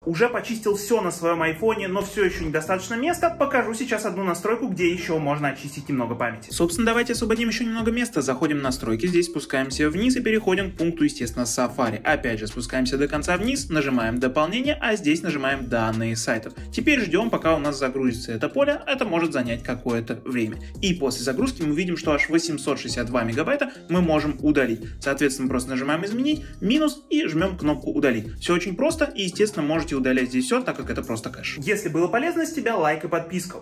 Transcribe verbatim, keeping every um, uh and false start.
уже почистил все на своем айфоне, но все еще недостаточно места, покажу сейчас одну настройку, где еще можно очистить немного памяти. Собственно, давайте освободим еще немного места, заходим в настройки, здесь спускаемся вниз и переходим к пункту, естественно, Safari. Опять же, спускаемся до конца вниз, нажимаем дополнение, а здесь нажимаем данные сайтов. Теперь ждем, пока у нас загрузится это поле, это может занять какое-то время. И после загрузки мы видим, что аж восемьсот шестьдесят два мегабайта мы можем удалить. Соответственно, просто нажимаем изменить, минус и жмем кнопку удалить. Все очень просто и, естественно, можете удалять здесь все, так как это просто кэш. Если было полезно с тебя, лайк и подписка.